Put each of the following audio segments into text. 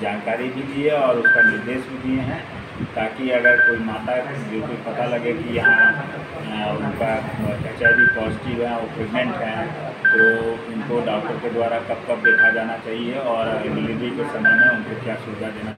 जानकारी भी दी है और उसका निर्देश भी दिए हैं, ताकि अगर कोई माता जो कोई पता लगे कि यहाँ उनका HIV पॉजिटिव है और प्रेग्नेंट हैं, तो उनको डॉक्टर के द्वारा कब कब देखा जाना चाहिए और डिलीवरी के समय में उनको क्या सुविधा देना।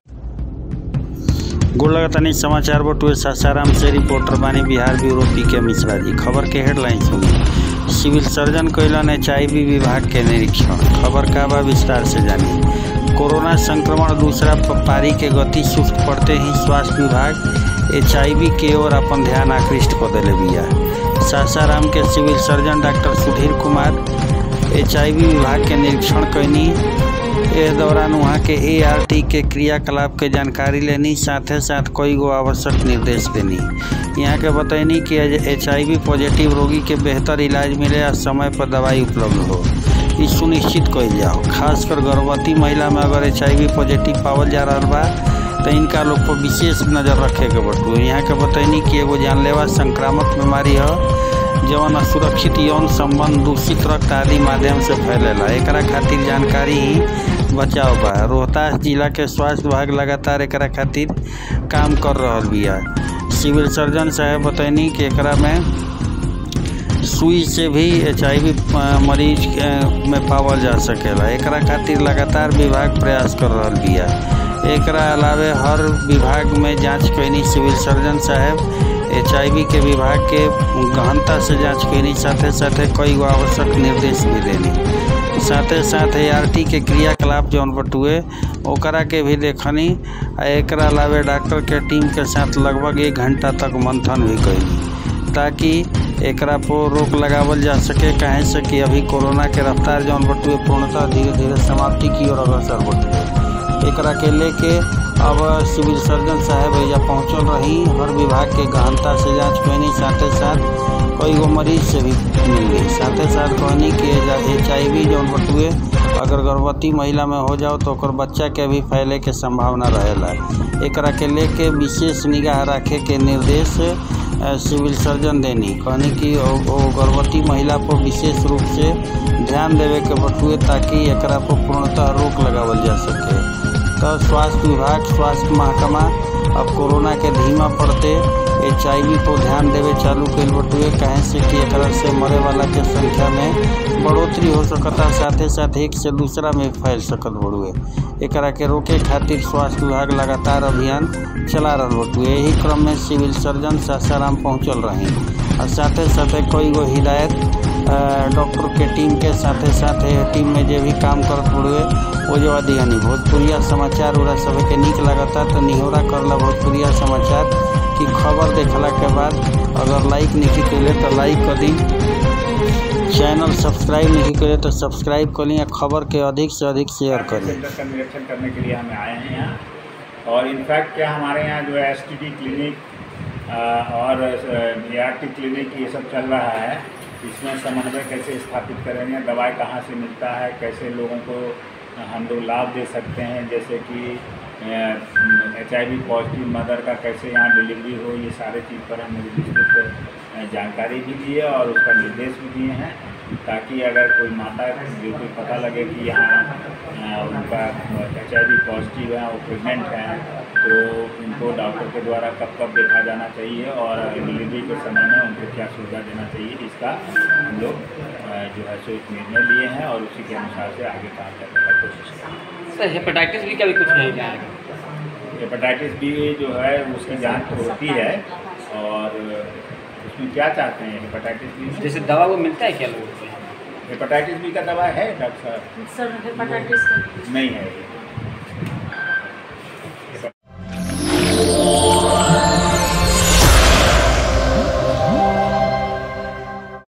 गोड़ लगतानी समाचार बटुए सासाराम से रिपोर्टर बानी बिहार ब्यूरो पीके मिश्रा जी। खबर के हेडलाइन सुनी। सिविल सर्जन कैलन HIV विभाग के निरीक्षण। खबर का बा विस्तार से जानिए। कोरोना संक्रमण दूसरा पारी के गति सुस्त पड़ते ही स्वास्थ्य विभाग HIV की ओर अपन ध्यान आकृष्ट कर दिले बिया। सासाराम के civil surgeon doctor Sudhir Kumar HIV विभाग के निरीक्षण कैनी। इस दौरान वहाँ के ART के क्रियाकलाप के जानकारी लेनी, साथ ही साथ कई गो आवश्यक निर्देश देनी। यहाँ के बतैनी कि HIV पॉजिटिव रोगी के बेहतर इलाज मिले और समय पर दवाई उपलब्ध हो, ये सुनिश्चित कइल जाओ। खासकर गर्भवती महिला में अगर HIV पॉजिटिव पावल जा रहा बा तो इनका लोग पर विशेष नज़र रखे के बटुए। यहाँ के बतैनी कि एगो जानलेवा संक्रामक बीमारी है जवन असुरक्षित यौन संबंध, दूषित रक्त आदि माध्यम से फैलेला। एकरा खातिर जानकारी ही बचाव बा। रोहतास जिला के स्वास्थ्य विभाग लगातार एकरा खातिर काम कर रहल बिया। सिविल सर्जन साहब बतैनी कि एकरा में सुई से भी HIV मरीज में पावल जा सकेला। एकरा खातिर लगातार विभाग प्रयास कर रहल बिया। एकरा अलावे हर विभाग में जांच कैनी सिविल सर्जन साहब HIV के विभाग के गहनता से जांच कैनी, साथे साथे कई गो आवश्यक निर्देश भी देनी। साथे साथ ART के क्रियाकलाप जौन बटुए ओकरा के भी देखनी। एकरा अलावे डॉक्टर के टीम के साथ लगभग 1 घंटा तक मंथन भी कैनी, ताकि एकरा पर रोक लगावल जा सके। कहे से कि अभी कोरोना के रफ्तार जौन बटुए पूर्णतः धीरे धीरे समाप्ति की ओर अग्रसर बटुए। एकरा के लेके अब सिविल सर्जन साहब एजा पहुँचल रही। हर विभाग के गहनता से जांच कैनी, साथे साथ कई गो मरीज से भी मिल गई। साथे साथ कहनी कि HIV जौन बटुए अगर गर्भवती महिला में हो जाओ तो ओकर बच्चा के भी फैले के संभावना रहेला। एकरा के लेके विशेष निगाह रखे के निर्देश सिविल सर्जन देनी। कहनी कि वो गर्भवती महिला पर विशेष रूप से ध्यान देवे के बटुए, ताकि एकरा पर पूर्णतः रोक लगावल जा सके। तो स्वास्थ्य विभाग, स्वास्थ्य महकमा अब कोरोना के धीमा पड़ते HIV पर ध्यान देवे चालू कैल बटुए। कहे से कि एकरा से मरे वाला के संख्या में बढ़ोतरी हो सकता, साथे साथ एक से दूसरा में फैल सकत बड़ुए। एकरा के रोके खातिर स्वास्थ्य विभाग लगातार अभियान चला रहा बटुए। यही क्रम में सिविल सर्जन सासाराम पहुँचल रही और साथे साथे कई गो हिदायत डॉक्टर के टीम के साथे साथे टीम में जो भी काम करत बड़ुए वो जो दिहनी। भोजपुरिया समाचार उरा सब के निक लगता तो निहोरा करला भोजपुरिया समाचार की खबर देखला के बाद अगर लाइक नहीं कैले तो लाइक कर दी, चैनल सब्सक्राइब नहीं करे तो सब्सक्राइब कर ली, खबर के अधिक से अधिक शेयर करें। सेंटर का निरीक्षण करने के लिए हम आए हैं यहाँ, और इनफैक्ट क्या हमारे यहाँ जो है STD क्लिनिक और ART क्लिनिक ये सब चल रहा है। इसमें समन्वय कैसे स्थापित करेंगे, दवाई कहाँ से मिलता है, कैसे लोगों को हम लोग लाभ दे सकते हैं, जैसे कि HIV पॉजिटिव मदर का कैसे यहाँ डिलीवरी हो, ये सारे चीज़ पर हमने विस्तृत जानकारी भी दी है और उसका निर्देश भी दिए हैं, ताकि अगर कोई माता जो कोई पता लगे कि यहाँ उनका HIV पॉजिटिव है और प्रेग्नेंट हैं, तो उनको डॉक्टर के द्वारा कब कब देखा जाना चाहिए और डिलीवरी के समय में उनको क्या सुविधा देना चाहिए, इसका हम लोग जो है सो एक निर्णय लिए हैं और उसी के अनुसार से आगे काम करने का कोशिश करेंगे। सर हेपेटाइटिस बी का भी कुछ नहीं है? हेपेटाइटिस बी जो है उसकी जांच तो होती है, और उसमें क्या चाहते हैं हेपेटाइटिस बी? जैसे दवा वो मिलता है क्या लोगों को? हेपेटाइटिस बी का दवा है डॉक्टर साहब? सर हेपेटाइटिस नहीं है।